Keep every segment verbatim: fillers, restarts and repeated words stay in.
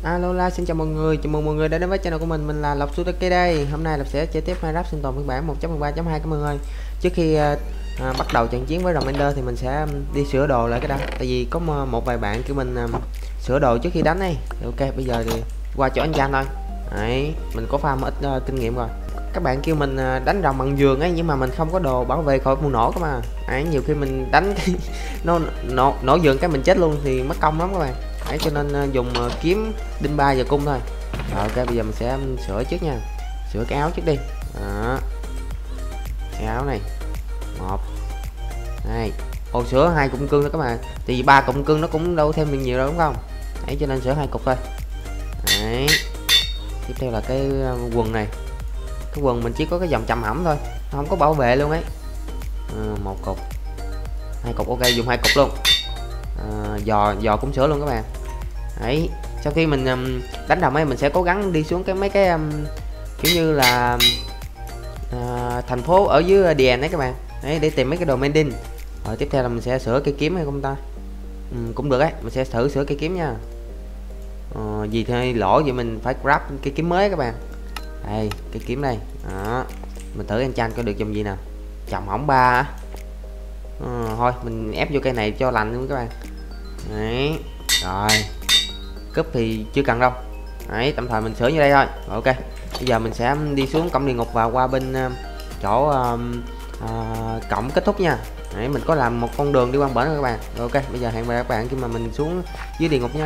Alo la, xin chào mọi người, chào mừng mọi người đã đến với channel của mình. Mình là Lộc Sutake đây. Hôm nay Lộc sẽ chơi tiếp Minecraft sinh tồn phiên bản một chấm mười ba chấm hai các mọi người. Trước khi uh, uh, bắt đầu trận chiến với Rồng Ender thì mình sẽ đi sửa đồ lại cái đã. Tại vì có một vài bạn kêu mình uh, sửa đồ trước khi đánh này. Ok, bây giờ thì qua chỗ anh Chan thôi. Đấy, mình có farm ít uh, kinh nghiệm rồi. Các bạn kêu mình uh, đánh rồng bằng giường ấy, nhưng mà mình không có đồ bảo vệ khỏi vụ nổ cơ mà. Đấy, nhiều khi mình đánh cái nó nổ nổ giường cái mình chết luôn thì mất công lắm các bạn. Đấy, cho nên uh, dùng uh, kiếm đinh ba và cung thôi. Rồi, ok, bây giờ mình sẽ sửa trước nha. Sửa cái áo trước đi. Đó. Cái áo này một hai ô sửa hai cụm cưng đó các bạn, thì ba cụm cưng nó cũng đâu thêm được nhiều đâu đúng không. Đấy, cho nên sửa hai cục thôi. Đấy, tiếp theo là cái uh, quần này. Cái quần mình chỉ có cái dòng chầm hỏng thôi, nó không có bảo vệ luôn ấy. À, một cục, hai cục, ok, dùng hai cục luôn. À, giò giò cũng sửa luôn các bạn. Đấy, sau khi mình um, đánh đồng ấy mình sẽ cố gắng đi xuống cái mấy cái um, kiểu như là uh, thành phố ở dưới đèn đấy các bạn. Đấy, để tìm mấy cái đồ mending. Rồi tiếp theo là mình sẽ sửa cây kiếm hay không ta. Ừ, cũng được ấy, mình sẽ thử sửa cây kiếm nha. Ờ, gì thì lỗ vậy mình phải grab cái kiếm mới các bạn. Đây, cái kiếm đây. Đó, mình thử anh Chan có được dùng gì nào. Chồng hỏng ba. Ờ, thôi mình ép vô cây này cho lành luôn các bạn. Đấy, rồi cúp thì chưa cần đâu. Đấy, tạm thời mình sửa như đây thôi. Rồi, ok, bây giờ mình sẽ đi xuống cổng địa ngục và qua bên uh, chỗ uh, uh, cổng kết thúc nha. Đấy, mình có làm một con đường đi qua bển rồi các bạn. Rồi, ok, bây giờ hẹn gặp các bạn khi mà mình xuống dưới địa ngục nha.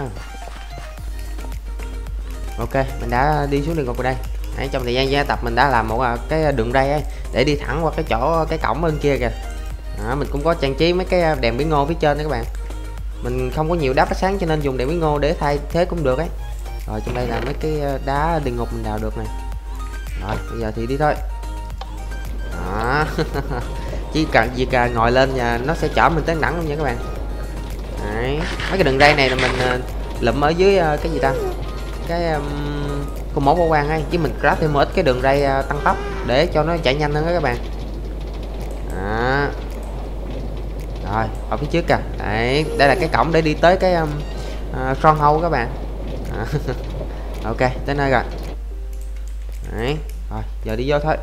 Ok, mình đã đi xuống địa ngục rồi đây. Đấy, trong thời gian gia tập mình đã làm một uh, cái đường ray ấy để đi thẳng qua cái chỗ cái cổng bên kia kìa. Đó, mình cũng có trang trí mấy cái đèn bí ngô phía trên đó các bạn. Mình không có nhiều đá phát sáng cho nên dùng đèn bí ngô để thay thế cũng được ấy. Rồi trong đây là mấy cái đá địa ngục mình đào được này. Rồi bây giờ thì đi thôi. Đó. Chỉ cần việc ngồi lên và nó sẽ chở mình tới đẳng luôn nha các bạn. Đấy, mấy cái đường ray này là mình uh, lụm ở dưới uh, cái gì ta, cái um, con mẫu vô quang ấy, chứ mình craft thêm một ít cái đường ray uh, tăng tốc để cho nó chạy nhanh hơn đó các bạn. Đó. Rồi ở phía trước kìa. Đấy, đây là cái cổng để đi tới cái um, uh, stronghold các bạn. À. Ok, tới nơi rồi. Đấy, rồi giờ đi vô thôi.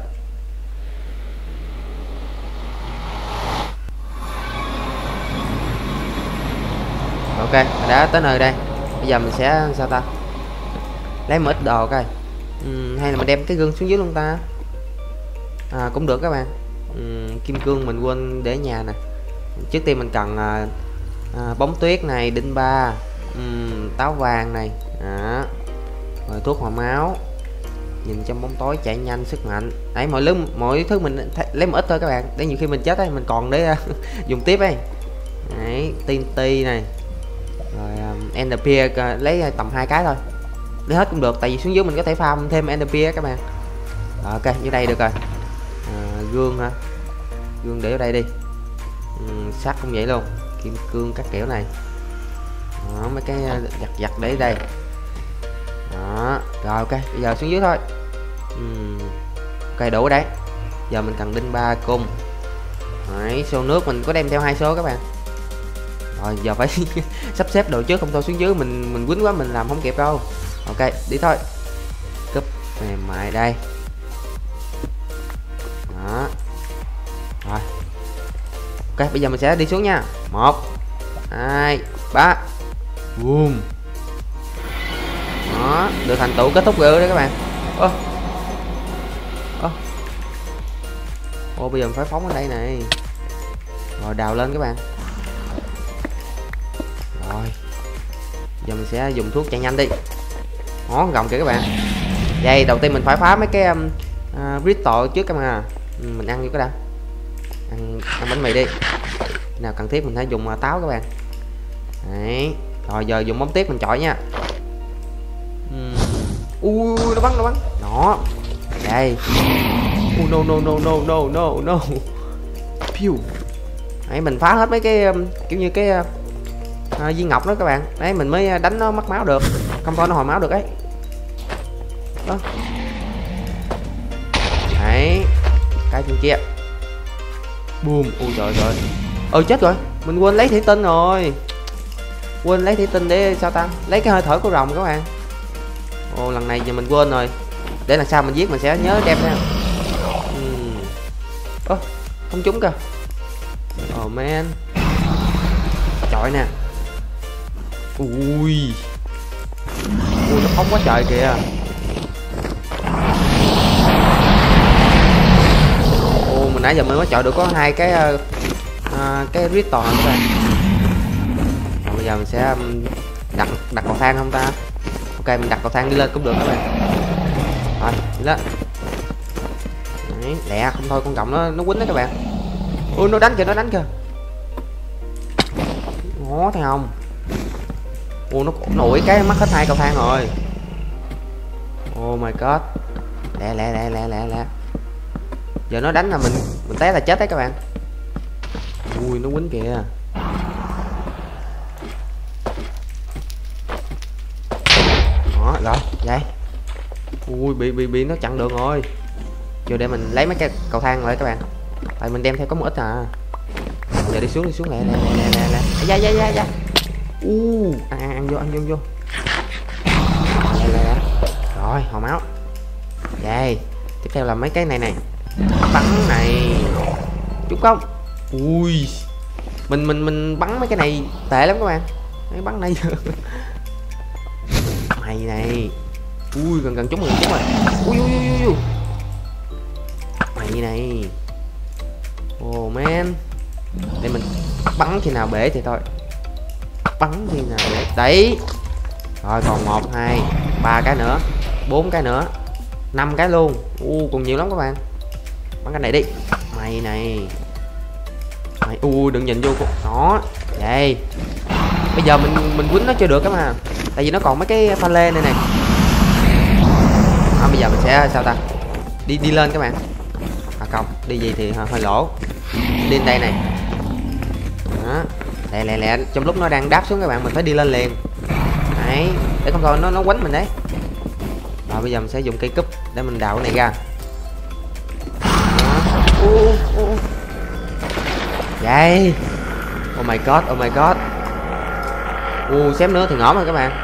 Ok, đã tới nơi đây. Bây giờ mình sẽ sao ta, lấy một ít đồ coi. uhm, hay là mình đem cái gương xuống dưới luôn ta. À, cũng được các bạn. uhm, kim cương mình quên để nhà nè. Trước tiên mình cần à, à, bóng tuyết này, đinh ba, uhm, táo vàng này. Đó. Rồi thuốc hòa máu, nhìn trong bóng tối, chạy nhanh, sức mạnh. Đấy, mọi thứ mọi thứ mình lấy một ít thôi các bạn, để nhiều khi mình chết ấy mình còn để uh, dùng tiếp ấy. Đấy, tê en tê này, rồi um, Ender Pearl uh, lấy tầm hai cái thôi, lấy hết cũng được, tại vì xuống dưới mình có thể farm thêm Ender Pearl các bạn. Rồi, ok, như đây được rồi. À, gương hả, gương để ở đây đi. uhm, sắt cũng vậy luôn, kim cương các kiểu này. Đó, mấy cái giặt giặt để ở đây. Đó, rồi ok, bây giờ xuống dưới thôi. uhm, ok, đủ ở đấy. Giờ mình cần đinh ba cung. Đấy, xô nước mình có đem theo hai số các bạn. Rồi giờ phải sắp xếp đồ trước, không thôi xuống dưới mình mình quýnh quá mình làm không kịp đâu. Ok, đi thôi. Cúp mềm mại đây. Đó. Rồi. Ok, bây giờ mình sẽ đi xuống nha. Một, hai, ba. Boom. Đó, được thành tựu kết thúc rồi đấy các bạn. Ơ. Ơ. Ô, bây giờ mình phải phóng ở đây này. Rồi đào lên các bạn. Rồi. Giờ mình sẽ dùng thuốc chạy nhanh đi. Đó, gồng kìa các bạn. Đây, đầu tiên mình phải phá mấy cái um, uh, crystal trước các bạn à. Ừ, mình ăn vô cái đã. Ăn, ăn bánh mì đi. Nào cần thiết mình phải dùng uh, táo các bạn. Đấy. Rồi giờ dùng bóng tuyết mình chọi nha. Uhm. Ui, nó bắn nó bắn đó. Đây. Oh, no no no no no no no. Pew. Đấy, mình phá hết mấy cái um, kiểu như cái uh, uh, viên ngọc đó các bạn. Đấy, mình mới đánh nó mất máu được, không thôi nó hồi máu được ấy. Đó. Đấy, cái trên kia. Boom. Ui trời trời. Ơi chết rồi, mình quên lấy thủy tinh rồi. Quên lấy thủy tinh để sao ta, lấy cái hơi thở của rồng các bạn. Ồ, lần này giờ mình quên rồi. Để lần sau mình giết mình sẽ nhớ đem ra. uhm. Ơ, không trúng kìa. Oh man. Trời nè. Ui. Ui, nó phóng quá trời kìa. Ồ, mình nãy giờ mình mới chọi được có hai cái uh, uh, cái Riton các bạn. Rồi bây giờ mình sẽ um, đặt đặt cầu thang không ta? Ok, mình đặt cầu thang đi lên cũng được các bạn. Rồi, đi lên. Đấy, lẹ không thôi con còng nó nó quýnh đó các bạn. Ui, nó đánh kìa, nó đánh kìa. Ngó thấy không? Ui, nó nổi cái mất hết hai cầu thang rồi. Oh my god. Lẹ lẹ lẹ lẹ lẹ lẹ. Giờ nó đánh là mình mình té là chết đấy các bạn. Ui, nó quýnh kìa. Đó, rồi, vậy. Ui, bị bị bị nó chặn đường rồi. Giờ để mình lấy mấy cái cầu thang lại các bạn. Tại mình đem theo có một ít à. Giờ đi xuống đi xuống lẹ lẹ lẹ lẹ lẹ. Da da da da. U, ăn, ăn ăn vô ăn vô ăn vô. Lẹ lẹ lẹ. Rồi, hồi máu. Vậy, tiếp theo là mấy cái này này. Bắn này. Trúng không? Ui. Mình mình mình bắn mấy cái này tệ lắm các bạn. Mấy bắn này. Mày này. Ui, gần gần trúng rồi, trúng rồi. Ui ui ui ui. Mày này. Oh man. Để mình bắn khi nào bể thì thôi. Bắn khi nào bể. Đấy. Rồi còn một, hai, ba cái nữa, bốn cái nữa, năm cái luôn. U còn nhiều lắm các bạn. Bắn cái này đi. Mày này. Mày u đừng nhìn vô đó. Vậy. Bây giờ mình mình quýnh nó chưa được các mà. Tại vì nó còn mấy cái pha lê này này. À, bây giờ mình sẽ sao ta? Đi đi lên các bạn. À không, đi gì thì hơi, hơi lỗ. Đi lên đây này. Đó. Lẹ lẹ lẹ, trong lúc nó đang đáp xuống các bạn mình phải đi lên liền. Đấy, để không thôi nó nó quánh mình đấy. Rồi bây giờ mình sẽ dùng cây cúp để mình đào cái này ra. Đó. Uh, uh. Vậy. Oh my god, oh my god. Uh, xém nữa thì ngõm rồi các bạn.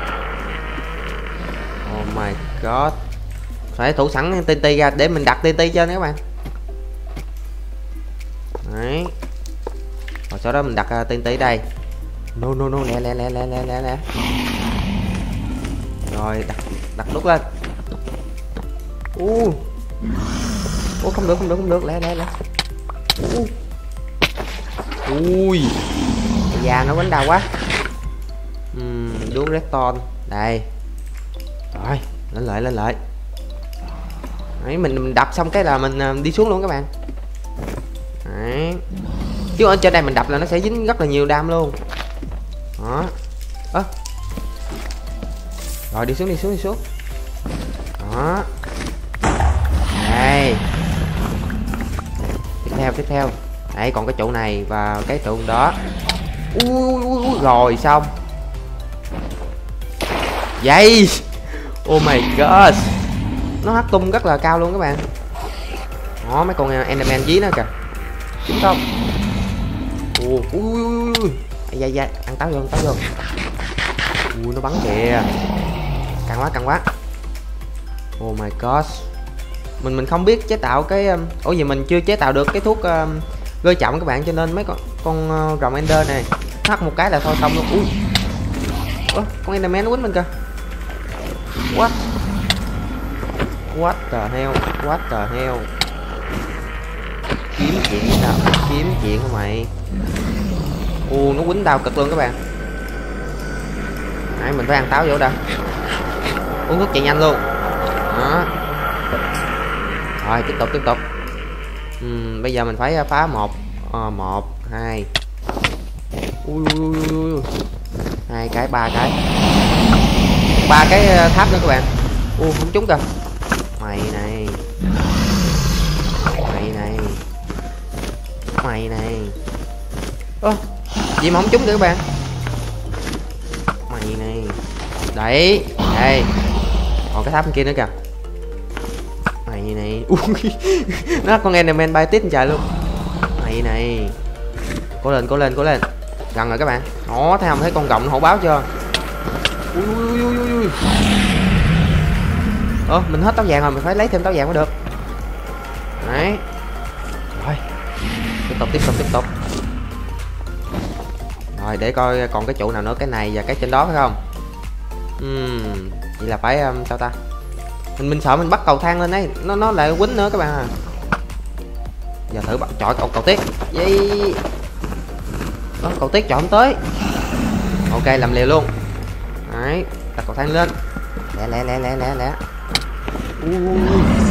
Oh my god. Phải thủ sẵn tê tê ra để mình đặt tê tê trên các bạn. Đấy. Rồi sau đó mình đặt uh, tê tê đây. No no no, lẹ lẹ lẹ lẹ lẹ lẹ lẹ. Rồi đặt đặt nút lên. U. Ô không được không được không được, lẹ lẹ lẹ. U. Ui. Da nó quánh đau quá. Ừm, đuốc redstone. Đây. Rồi, lên lại lên lại. Đấy, mình, mình đập xong cái là mình uh, đi xuống luôn các bạn. Đấy. Chứ ở trên đây mình đập là nó sẽ dính rất là nhiều đam luôn. Đó. Ơ. Rồi đi xuống đi xuống đi xuống. Đó. Đây. Tiếp theo tiếp theo. Đấy còn cái trụ này và cái trụ đó. Ui, ui, ui. Rồi xong. Vậy. Oh my god. Nó hất tung rất là cao luôn các bạn. Đó mấy con Enderman dí nó kìa. Đúng không? Ui ui ui ui. Da da, ăn táo vô, ăn táo vô. Ui nó bắn kìa. Căng quá, căng quá. Oh my god. Mình mình không biết chế tạo cái um... ủa gì mình chưa chế tạo được cái thuốc um... gơi chậm các bạn, cho nên mấy con con uh, rồng ender này hất một cái là thôi xong luôn. Ui. Ủa, con enderman nó quýnh mình kìa. What? What the hell? What the hell? Kiếm chuyện nào? Kiếm chuyện hả mày? Ồ, nó quýnh đau cực luôn các bạn. Đấy, mình phải ăn táo vô đã. Uống thuốc chạy nhanh luôn. Đó. Rồi tiếp tục tiếp tục. Uhm, bây giờ mình phải phá một, à, một, hai. Ui, ui, ui, ui. Hai cái, ba cái, ba cái tháp nữa các bạn. U không trúng kìa. Mày này. Mày này. Mày này. Ơ, gì mà không trúng kìa các bạn. Mày này. Đấy, đây. Còn cái tháp kia nữa kìa. Mày này. Ui. Nó con enderman bay tít trời luôn. Mày này. Cố lên, cố lên, cố lên. Gần rồi các bạn. Đó, thấy không, thấy con rồng nó hổ báo chưa? Ui ui ui ui ui. Ồ, mình hết táo vàng rồi, mình phải lấy thêm táo vàng mới được. Đấy. Rồi. Tiếp tục tiếp tục tiếp tục. Rồi để coi còn cái trụ nào nữa, cái này và cái trên đó phải không? Ừm, vậy là phải um, sao ta? Mình mình sợ mình bắt cầu thang lên đấy, nó nó lại quýnh nữa các bạn à. Giờ thử bắt chọi cầu cầu tiết. Vậy. Đó, cầu tiết chọn tới. Ok, làm liều luôn. Đấy, đặt cầu thang lên. Lẹ lẹ lẹ lẹ lẹ lẹ. Ui.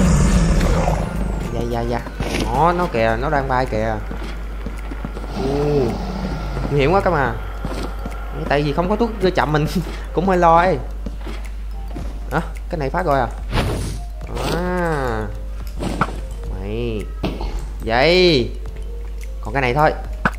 Dạ dạ dạ. Nó nó kìa, nó đang bay kìa. Ui. Nguy hiểm quá các mà. Tại vì không có thuốc đưa chậm mình cũng hơi lo ấy. À, cái này phát rồi à. À. Mày. Vậy. Còn cái này thôi.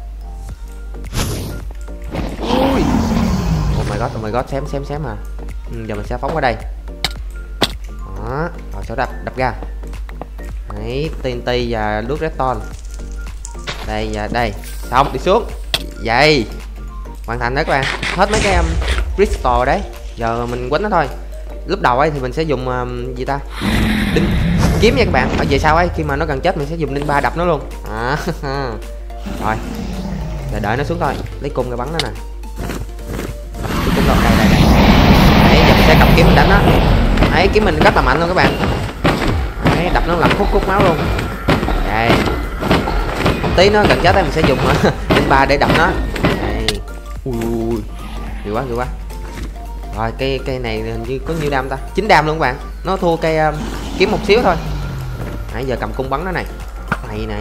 Ui. Oh my god, oh my god, xém xém xém à. Ừ, giờ mình sẽ phóng qua đây. Đó, rồi sau đập đập ra. Đấy, tê en tê và nước redstone. Đây và đây. Xong, đi xuống. Vậy. Hoàn thành đó các bạn. Hết mấy cái um, crystal đấy. Giờ mình quánh nó thôi. Lúc đầu ấy thì mình sẽ dùng um, gì ta? Đinh kiếm nha các bạn. Ở về sau ấy khi mà nó gần chết mình sẽ dùng đinh ba đập nó luôn. À, rồi. Để đợi nó xuống thôi. Lấy cung ra bắn nó nè. Đây đây đây. Đấy, giờ mình sẽ cầm kiếm mình đánh nó. Đấy, kiếm mình rất là mạnh luôn các bạn. Đấy, đập nó làm khúc khúc máu luôn. Đây. Tí nó gần chết ấy mình sẽ dùng đinh ba để đập nó. Đây. Ui ui. Nhiều quá, nhiều quá. Rồi cây cây này như có nhiêu đam ta? chín đam luôn các bạn. Nó thua cây um, kiếm một xíu thôi. Nãy giờ cầm cung bắn nó này. Mày này.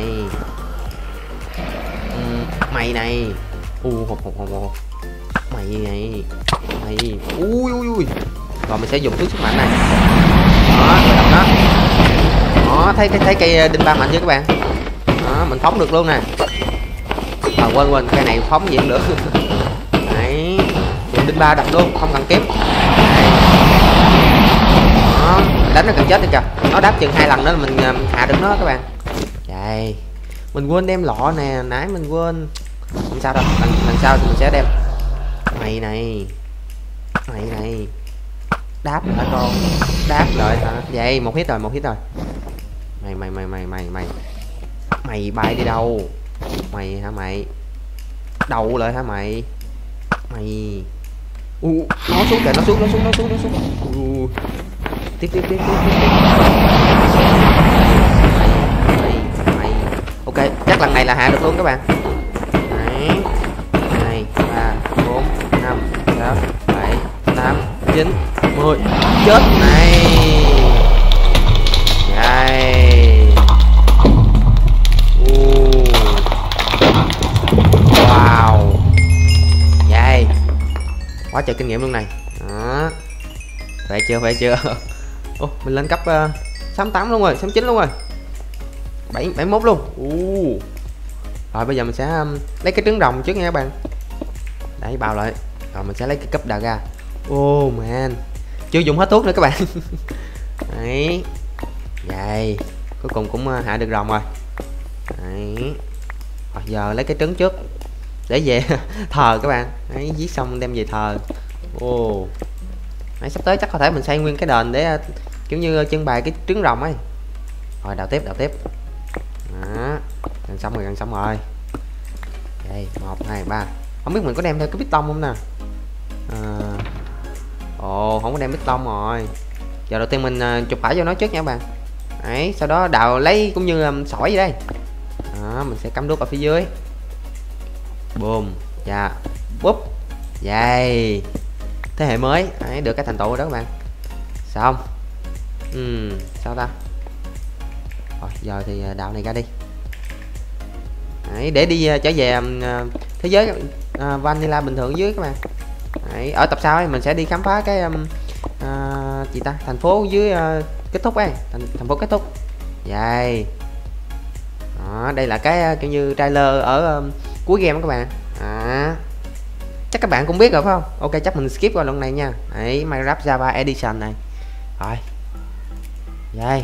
Uhm, mày này. U hụt hụt hụt hụt. Mày này. Mày. Ui ui ui. Rồi mình sẽ dùng thứ sức mạnh này. Đó, rồi đập nó. Đó, thấy thấy thấy cây đinh ba mạnh chưa các bạn? Đó, mình phóng được luôn nè. À quên quên, cây này phóng gì cũng được. Đấy. Dùng đinh ba đập luôn, không cần kiếm. Đó, đánh nó cần chết đi kìa. Nó đáp chừng hai lần nữa là mình hạ được nó các bạn. Vậy. Mình quên đem lọ nè, nãy mình quên. Không sao đâu, lần, lần sau thì mình sẽ đem. Mày này. Mày này. Đáp lại con. Đáp lại hả? Vậy, một hit rồi, một hit rồi. Mày mày mày mày mày mày. Mày bay đi đâu? Mày hả mày? Đậu lại hả mày? Mày. U nó xuống kìa, nó xuống, nó xuống, nó xuống, nó xuống. U. Tiếp tiếp tiếp tiếp tiếp. Mày, mày, mày. Ok, chắc lần này là hạ được luôn các bạn. Đấy. hai, ba, bốn, năm, sáu, bảy, tám, chín, mười. Chết này. Đây. Wow. Vậy. Quá trời kinh nghiệm luôn này. Đó. Phải chưa, phải chưa. Ô, mình lên cấp uh, sáu mươi tám luôn rồi, sáu mươi chín luôn rồi. bảy, bảy mươi mốt luôn. Uh. Rồi bây giờ mình sẽ um, lấy cái trứng rồng trước nha các bạn. Đấy, bao lại. Rồi mình sẽ lấy cái cấp đà ra. Oh man. Chưa dùng hết thuốc nữa các bạn. Đấy. Vậy. Cuối cùng cũng uh, hạ được rồng rồi. Đấy. Rồi giờ lấy cái trứng trước để về thờ các bạn. Đấy, giết xong đem về thờ. Ồ. Oh. Đấy, sắp tới chắc có thể mình xây nguyên cái đền để uh, kiểu như uh, trưng bày cái trứng rồng ấy. Rồi đào tiếp, đào tiếp. Đó. Gần xong rồi, gần xong rồi. Đây, một, hai, ba. Không biết mình có đem theo cái piston không nè. À. Ồ, không có đem piston rồi. Giờ đầu tiên mình uh, chụp bãi cho nó trước nha các bạn. Đấy, sau đó đào lấy cũng như um, sỏi vậy đây. Đó, mình sẽ cắm đuốc ở phía dưới. Boom. Dạ. Búp. Vậy. Thế hệ mới. Đấy, được cái thành tựu đó các bạn. Xong. Ừm, sao ta? Rồi, giờ thì đạo này ra đi. Đấy, để đi uh, trở về uh, thế giới uh, vanilla bình thường dưới các bạn. Đấy, ở tập sau ấy mình sẽ đi khám phá cái um, uh, gì ta, thành phố dưới uh, kết thúc ấy, thành, thành phố kết thúc. Vậy. Đó, đây là cái uh, kiểu như trailer ở um, cuối game đó các bạn. À, chắc các bạn cũng biết rồi phải không? Ok, chắc mình skip qua lần này nha. Đấy, Minecraft Java Edition này. Rồi. Vậy.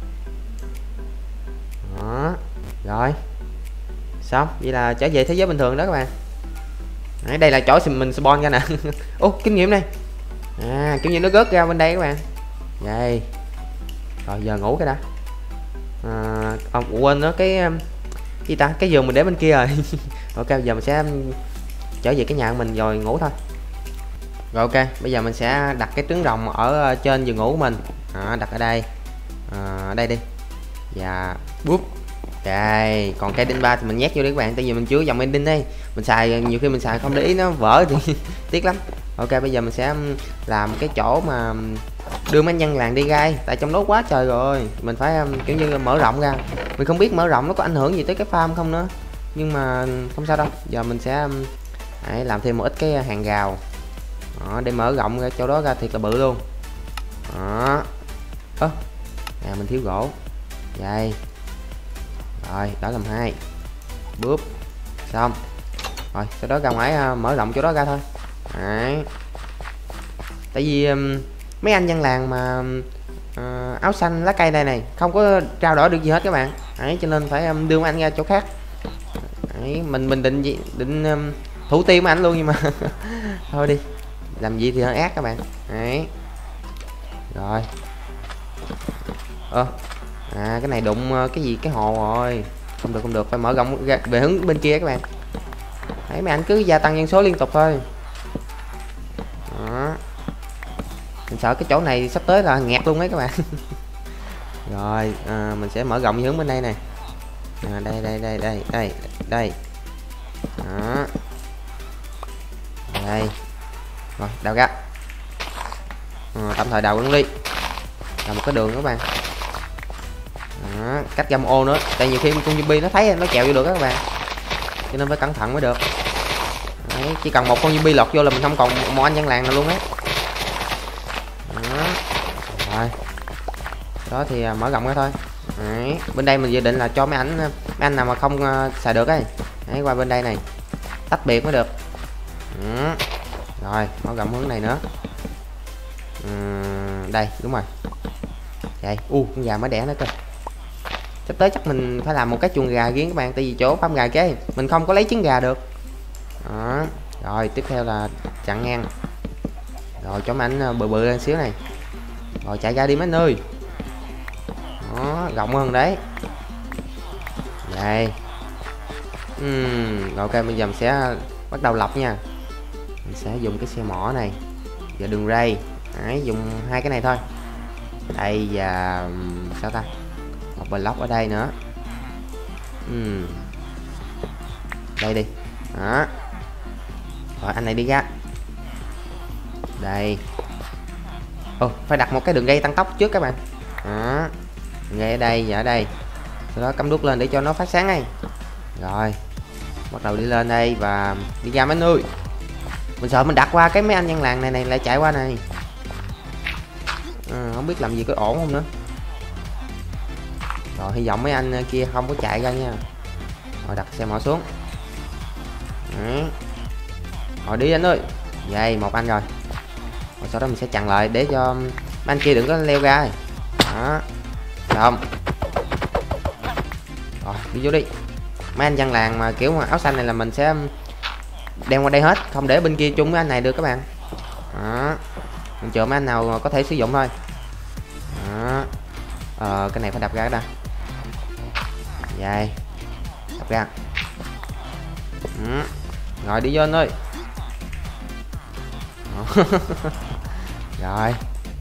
Đó. Rồi. Xong, vậy là trở về thế giới bình thường đó các bạn. Đấy, đây là chỗ mình spawn ra nè. Ô, kinh nghiệm này. À, kiểu như nó rớt ra bên đây các bạn. Đây. Rồi giờ ngủ cái đã. À, ông quên nữa cái gì ta, cái giường mình để bên kia rồi. Ok, giờ mình sẽ trở về cái nhà của mình rồi ngủ thôi. Rồi ok, bây giờ mình sẽ đặt cái trứng rồng ở trên giường ngủ của mình. À, đặt ở đây. À, đây đi. Và búp. Đây, còn cái đinh ba thì mình nhét vô đi các bạn, tại vì mình chưa dòng đinh đây. Mình xài nhiều khi mình xài không để ý nó vỡ thì tiếc lắm. Ok, bây giờ mình sẽ làm cái chỗ mà đưa mấy nhân làng đi gai, tại trong đó quá trời rồi, mình phải kiểu như mở rộng ra. Mình không biết mở rộng nó có ảnh hưởng gì tới cái farm không nữa, nhưng mà không sao đâu. Giờ mình sẽ hãy làm thêm một ít cái hàng rào đó, để mở rộng ra chỗ đó ra thiệt là bự luôn đó. Ơ à, mình thiếu gỗ đây rồi, đó làm hai bước xong rồi, sau đó ra ngoài mở rộng chỗ đó ra thôi. Đấy. Tại vì um, mấy anh dân làng mà uh, áo xanh lá cây đây này không có trao đổi được gì hết các bạn. Đấy, cho nên phải um, đưa mấy anh ra chỗ khác. Đấy, mình mình định gì định um, thủ tiêu mấy anh luôn, nhưng mà thôi đi, làm gì thì hơi ác các bạn. Đấy. Rồi. Ơ à, cái này đụng cái gì cái hồ rồi, không được không được, phải mở rộng ra về hướng bên kia các bạn. Đấy, mấy anh cứ gia tăng nhân số liên tục thôi đó. Mình sợ cái chỗ này sắp tới là nghẹt luôn đấy các bạn. Rồi à, mình sẽ mở rộng hướng bên đây này. À, đây đây đây đây đây đây đó. Đây rồi, đào ra à, tạm thời đào luôn đi, là một cái đường các bạn đó, cách ra một ô nữa, tại nhiều khi con zombie nó thấy nó chèo vô được các bạn, cho nên phải cẩn thận mới được. Đấy, chỉ cần một con zombie lọt vô là mình không còn một anh dân làng nào luôn á. Đó. Rồi đó thì mở rộng ra thôi. Đấy. Bên đây mình dự định là cho mấy ảnh mấy anh nào mà không uh, xài được ấy. Đấy, qua bên đây này tách biệt mới được. Đó. Rồi mở rộng hướng này nữa. Uhm, đây đúng rồi. Vậy u uh, con gà mới đẻ nữa cơ. Sắp tới chắc mình phải làm một cái chuồng gà riêng các bạn, tại vì chỗ farm gà kế mình không có lấy trứng gà được. Đó. Rồi tiếp theo là chặn ngang. Rồi cho mấy ảnh bự bự lên xíu này. Rồi chạy ra đi mấy anh ơi. Đó, rộng hơn đấy. Đây. Uhm, ok, bây giờ mình sẽ bắt đầu lọc nha. Mình sẽ dùng cái xe mỏ này và đường ray. Đấy, dùng hai cái này thôi. Đây và sao ta, một block ở đây nữa. Uhm. Đây đi. Đó. Rồi anh này đi ra. Đây. Ồ, phải đặt một cái đường ray tăng tốc trước các bạn. Đó. Đường ray ở đây và ở đây. Sau đó cắm đuốc lên để cho nó phát sáng này. Rồi. Bắt đầu đi lên đây và đi ra mấy người. Mình sợ mình đặt qua cái mấy anh dân làng này này lại chạy qua này. À, không biết làm gì có ổn không nữa. Rồi hy vọng mấy anh kia không có chạy ra nha. Rồi đặt xe mỏ xuống. Đấy. Rồi đi anh ơi. Vậy một anh rồi. Rồi sau đó mình sẽ chặn lại để cho mấy anh kia đừng có leo ra. Đó. Xong. Rồi đi vô đi. Mấy anh dân làng mà kiểu mà áo xanh này là mình sẽ đem qua đây hết, không để bên kia chung với anh này được các bạn. Đó. Mình chờ mấy anh nào có thể sử dụng thôi. Đó. Ờ, cái này phải đập ra đó. Vậy đập ra. Ừ. Rồi đi vô anh ơi. Rồi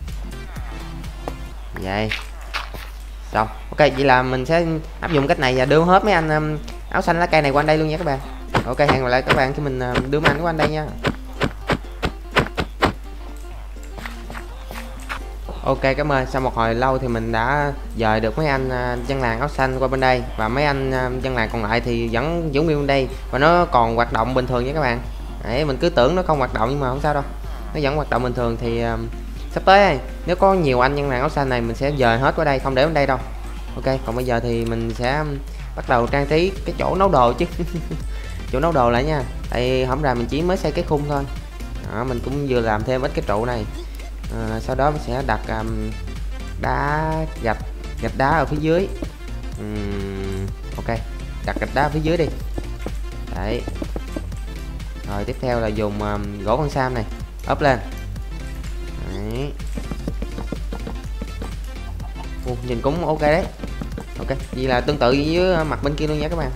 vậy xong. Ok, vậy là mình sẽ áp dụng cách này và đưa hết mấy anh um, áo xanh lá cây này qua đây luôn nha các bạn. Ok, hẹn gặp lại các bạn khi mình uh, đưa mấy anh qua đây nha. Ok, cảm ơn. Sau một hồi lâu thì mình đã dời được mấy anh uh, dân làng áo xanh qua bên đây, và mấy anh uh, dân làng còn lại thì vẫn giữ nguyên bên đây và nó còn hoạt động bình thường nha các bạn. Đấy, mình cứ tưởng nó không hoạt động nhưng mà không sao đâu, nó vẫn hoạt động bình thường. Thì uh, sắp tới nếu có nhiều anh dân làng áo xanh này mình sẽ dời hết qua đây, không để bên đây đâu. Ok, còn bây giờ thì mình sẽ bắt đầu trang trí cái chỗ nấu đồ chứ. Chỗ nấu đồ lại nha, tại hôm nay mình chỉ mới xây cái khung thôi. Đó, mình cũng vừa làm thêm ít cái trụ này. À, sau đó mình sẽ đặt um, đá gạch gạch đá ở phía dưới. uhm, ok, đặt gạch đá ở phía dưới đi. Đấy. Rồi tiếp theo là dùng um, gỗ con sam này ốp lên. Đấy. Ồ, nhìn cũng ok đấy. Ok, vậy là tương tự với mặt bên kia luôn nha các bạn.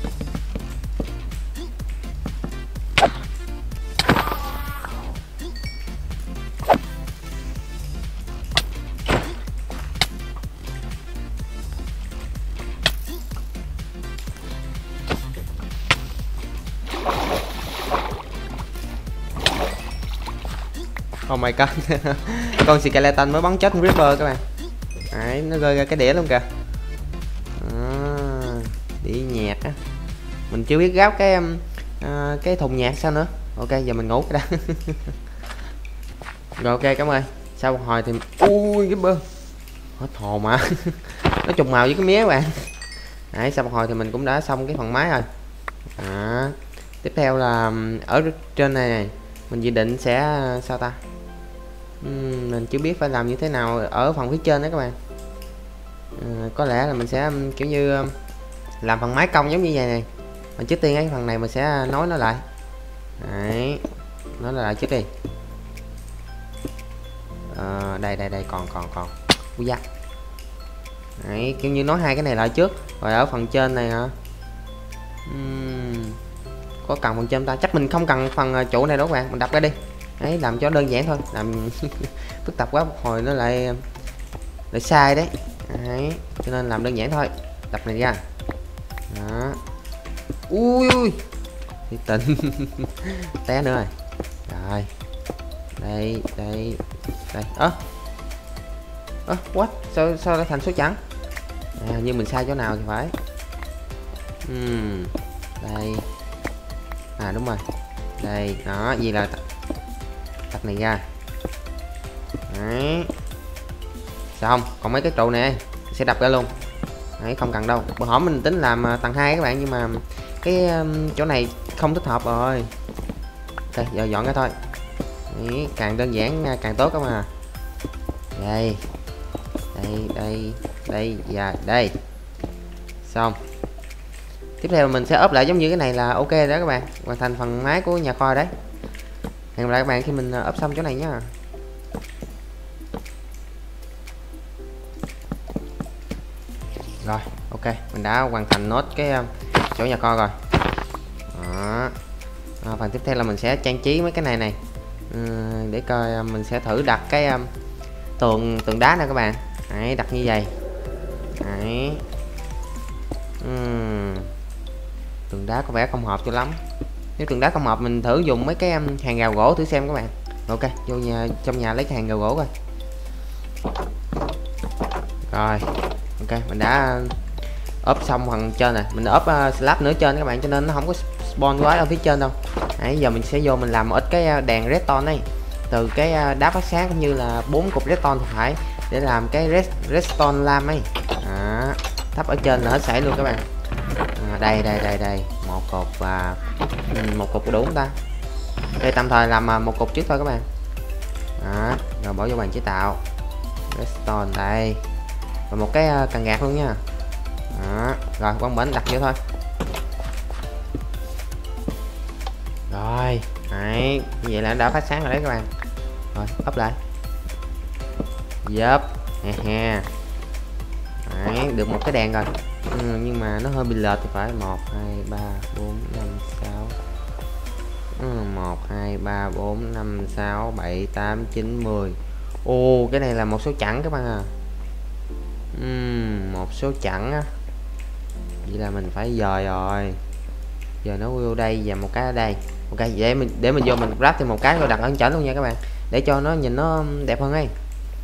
Oh my god. Con skeleton mới bắn chết Creeper các bạn. Đấy, nó rơi ra cái đĩa luôn kìa. À, đĩa nhạc á. Mình chưa biết gáo cái uh, cái thùng nhạc sao nữa. Ok, giờ mình ngủ cái đã. Rồi ok, cảm ơn. Sau một hồi thì ui cái bơ hết hồn mà. Nó trùng màu với cái mía các bạn. Đấy, sau một hồi thì mình cũng đã xong cái phần máy rồi. À, tiếp theo là ở trên này, này mình dự định sẽ sao ta, uhm, mình chưa biết phải làm như thế nào ở phần phía trên đó các bạn. À, có lẽ là mình sẽ kiểu như làm phần mái cong giống như vậy này. Mà trước tiên ấy phần này mình sẽ nói nó lại. Đấy, nói nó lại trước đi. À, đây đây đây còn còn còn ui da. Đấy, kiểu như nói hai cái này lại trước rồi ở phần trên này hả. Uhm, có cần phần trên ta, chắc mình không cần phần trụ này đâu các bạn, mình đập ra đi. Đấy, làm cho đơn giản thôi, làm phức tạp quá một hồi nó lại lại sai đấy. Đấy, cho nên làm đơn giản thôi, đập này ra. Đó. Ui ui thì tình. Té nữa rồi. Rồi đây đây đây ơ ơ what, sao sao lại thành số trắng à, như mình sai chỗ nào thì phải. uhm, đây à đúng rồi, đây đó, gì là tập này ra. Đấy, xong còn mấy cái trụ này sẽ đập ra luôn. Đấy, không cần đâu, bữa hổm mình tính làm tầng hai các bạn, nhưng mà cái um, chỗ này không thích hợp rồi. Ok, giờ dọn cái thôi. Đấy, càng đơn giản càng tốt các mà. Đây đây đây đây và đây, xong. Tiếp theo mình sẽ ốp lại giống như cái này là ok đó các bạn, hoàn thành phần máy của nhà kho đấy. Hẹn gặp lại các bạn khi mình ốp xong chỗ này nhá. Rồi ok, mình đã hoàn thành nốt cái chỗ nhà kho rồi. Đó. À, phần tiếp theo là mình sẽ trang trí mấy cái này này. Ừ, để coi mình sẽ thử đặt cái um, tường tường đá nè các bạn. Đấy, đặt như vậy. Đấy. Uhm. Tường đá có vẻ không hợp cho lắm. Nếu tường đá không hợp mình thử dùng mấy cái um, hàng rào gỗ thử xem các bạn. Ok, vô nhà trong nhà lấy cái hàng rào gỗ coi. Rồi ok, mình đã ốp xong phần trên này, mình ốp uh, slab nữa trên các bạn, cho nên nó không có spawn quá ở phía trên đâu. Đấy, giờ mình sẽ vô mình làm một ít cái đèn redstone này, từ cái đá phát sáng cũng như là bốn cục redstone thì phải, để làm cái red, redstone lamp ấy. À, thắp ở trên là hết sảy luôn các bạn. À, đây đây đây đây, một cục và ừ, một cục có đủ không ta? Đây tạm thời làm một cục trước thôi các bạn. Đó, rồi bỏ vô bàn chế tạo redstone đây, và một cái cần gạt luôn nha. Đó, rồi quăng bển đặt vô thôi. Rồi, đấy, như vậy là đã phát sáng rồi đấy các bạn. Rồi, ấp lại. Dớp, ha ha. Đấy, được một cái đèn rồi. Ừ, nhưng mà nó hơi bị lệch thì phải. Một, hai, ba, bốn, năm, sáu. Ừ, một, hai, ba, bốn, năm, sáu, bảy, tám, chín, mười. Ồ, cái này là một số chẵn các bạn à. Uhm, một số chẵn á. Vậy là mình phải dời rồi. Giờ nó vô đây và một cái ở đây. Ok, để mình để mình vô mình ráp thêm một cái rồi đặt ở chảnh luôn nha các bạn, để cho nó nhìn nó đẹp hơn ấy.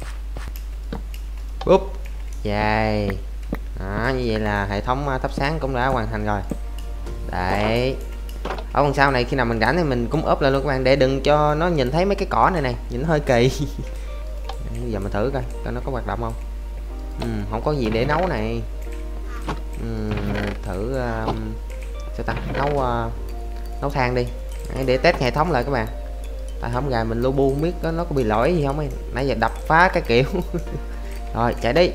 Úp. Vậy. Đó, như vậy là hệ thống thắp sáng cũng đã hoàn thành rồi. Đấy. Ở phần sau này khi nào mình rảnh thì mình cũng ốp lại luôn các bạn, để đừng cho nó nhìn thấy mấy cái cỏ này này, nhìn nó hơi kỳ. Bây giờ mình thử coi coi nó có hoạt động không. Ừ, không có gì để nấu này. Ừ, thử uh, sao ta, nấu uh, nấu than đi. Đấy, để test hệ thống lại các bạn. Tại không gà mình lu bu không biết nó, nó có bị lỗi gì không ấy, nãy giờ đập phá cái kiểu. Rồi chạy đi.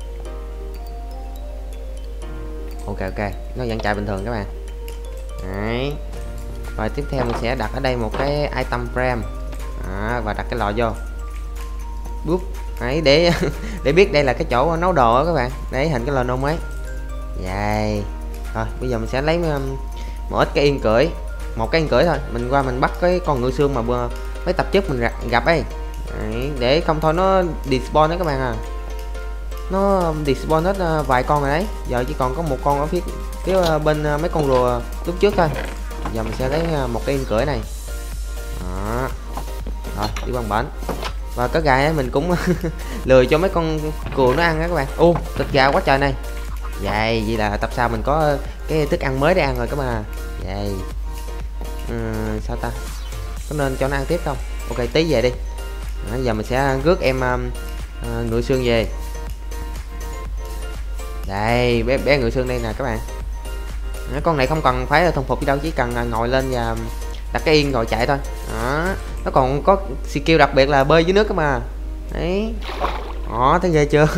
Ok ok, nó vẫn chạy bình thường các bạn. Đấy. Rồi tiếp theo mình sẽ đặt ở đây một cái item frame. Đó, và đặt cái lò vô. búp ấy để để biết đây là cái chỗ nấu đồ á các bạn, để hình cái lò nung ấy. Vậy rồi bây giờ mình sẽ lấy um, một ít cái yên cưỡi, một cái yên cưỡi thôi, mình qua mình bắt cái con ngựa xương mà vừa mấy tập trước mình gặp ấy. Đấy, để không thôi nó despawn đó các bạn à, nó despawn hết uh, vài con rồi đấy, giờ chỉ còn có một con ở phía phía uh, bên uh, mấy con rùa lúc trước thôi. Giờ mình sẽ lấy uh, một cái yên cưỡi này đó. Rồi đi bằng bển và có gà ấy mình cũng lười cho mấy con cừu nó ăn á các bạn. Ô thịt gà quá trời này. Vậy vậy là tập sau mình có cái thức ăn mới để ăn rồi các bạn. Vậy ừ, sao ta, có nên cho nó ăn tiếp không? Ok tí về đi. Đó, giờ mình sẽ rước em um, uh, ngựa xương về. Đây bé bé ngựa xương đây nè các bạn. Đó, con này không cần phải là thuần phục gì đâu, chỉ cần ngồi lên và đặt cái yên rồi chạy thôi. Đó, nó còn có skill đặc biệt là bơi dưới nước cơ mà. Đấy. Đó, thấy ghê chưa?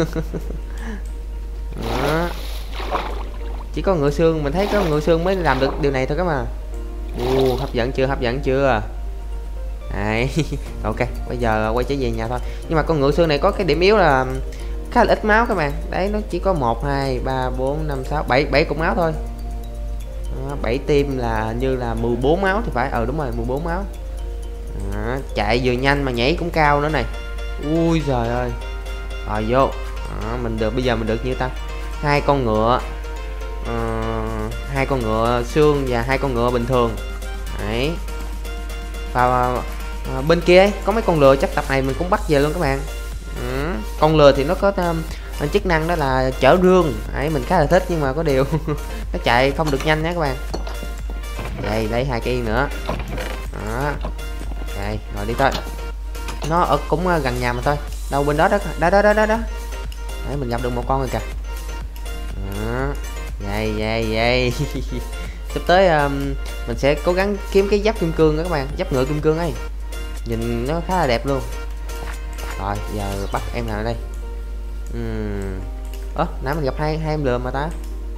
Đó. Chỉ có ngựa xương, mình thấy có ngựa xương mới làm được điều này thôi các mà. Ồ, hấp dẫn chưa, hấp dẫn chưa? Đấy. Ok, bây giờ quay trở về nhà thôi. Nhưng mà con ngựa xương này có cái điểm yếu là khá là ít máu các bạn. Đấy, nó chỉ có một, hai, ba, bốn, năm, sáu, bảy, bảy cục máu thôi. Đó, bảy tim là như là mười bốn máu thì phải. Ờ đúng rồi, mười bốn máu. Đó, chạy vừa nhanh mà nhảy cũng cao nữa này. Ui giời ơi. Rồi vô. Đó, mình được bây giờ mình được như ta. Hai con ngựa. Uh, hai con ngựa xương và hai con ngựa bình thường. Đấy. Và uh, bên kia ấy, có mấy con lừa, chắc tập này mình cũng bắt về luôn các bạn. Ừ. Con lừa thì nó có um, chức năng đó là chở rương. Đấy, mình khá là thích nhưng mà có điều nó chạy không được nhanh nhé các bạn. Đây lấy hai cây nữa. Đó. Đây rồi đi thôi. Nó ở cũng uh, gần nhà mà thôi. Đâu bên đó đó đó đó đó đó. Đấy mình gặp được một con rồi kìa. Đó. Vậy vậy vậy. Sắp tới um, mình sẽ cố gắng kiếm cái giáp kim cương đó các bạn, giáp ngựa kim cương ấy, nhìn nó khá là đẹp luôn. Rồi giờ bắt em nào ở đây. Uhm. Ơ nãy mình gặp hai hai em lừa mà ta.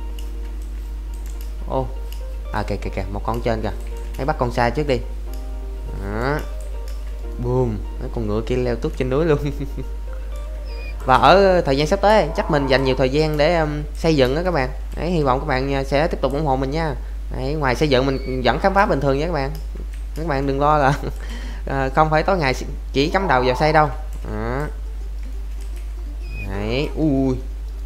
Ô à kìa kìa kìa, một con trên kìa. Hãy bắt con sai trước đi. Đó. Boom, mấy con ngựa kia leo tuốt trên núi luôn. Và ở thời gian sắp tới chắc mình dành nhiều thời gian để um, xây dựng đó các bạn. Đấy, hy vọng các bạn sẽ tiếp tục ủng hộ mình nha. Đấy, ngoài xây dựng mình vẫn khám phá bình thường nha các bạn. Các bạn đừng lo là à, không phải tối ngày chỉ cắm đầu vào xây đâu. Đó. Đấy, ui.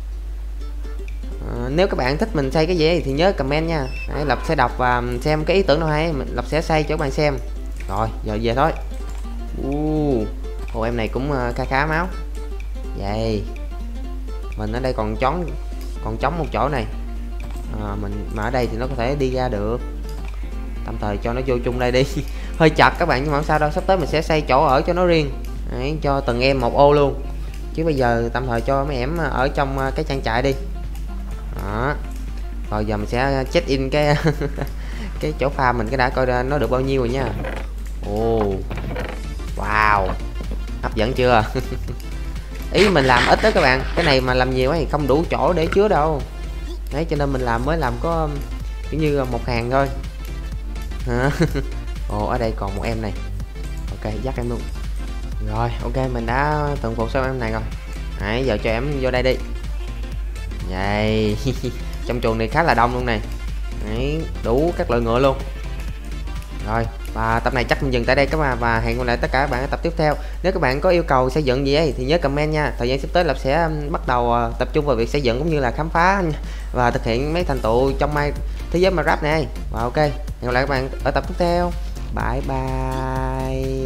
À, nếu các bạn thích mình xây cái gì thì nhớ comment nha. Đấy, Lập sẽ đọc và xem cái ý tưởng nào hay Lập sẽ xây cho các bạn xem. Rồi giờ về thôi. u Ồ em này cũng uh, khá khá máu. Vậy mình ở đây còn trống còn trống một chỗ này à, mình mà ở đây thì nó có thể đi ra được, tạm thời cho nó vô chung đây đi. Hơi chặt các bạn nhưng mà không sao đâu, sắp tới mình sẽ xây chỗ ở cho nó riêng. Đấy, cho từng em một ô luôn, chứ bây giờ tạm thời cho mấy em ở trong cái trang trại đi. Đó. Rồi giờ mình sẽ check in cái cái chỗ farm mình cái đã, coi nó được bao nhiêu rồi nha. Ồ wow, hấp dẫn chưa? Ý mình làm ít đó các bạn, cái này mà làm nhiều thì không đủ chỗ để chứa đâu. Đấy cho nên mình làm mới làm có kiểu như một hàng thôi. Ồ ở đây còn một em này. Ok dắt em luôn. Rồi ok mình đã thuần phục xong em này rồi. Đấy giờ cho em vô đây đi. Vậy trong chuồng này khá là đông luôn này. Đấy, đủ các loại ngựa luôn. Rồi và tập này chắc mình dừng tại đây các bạn, và hẹn gặp lại tất cả các bạn ở tập tiếp theo. Nếu các bạn có yêu cầu xây dựng gì ấy thì nhớ comment nha. Thời gian sắp tới Lập sẽ bắt đầu tập trung vào việc xây dựng cũng như là khám phá và thực hiện mấy thành tựu trong mai thế giới Minecraft này. Và ok hẹn gặp lại các bạn ở tập tiếp theo. Bye bye.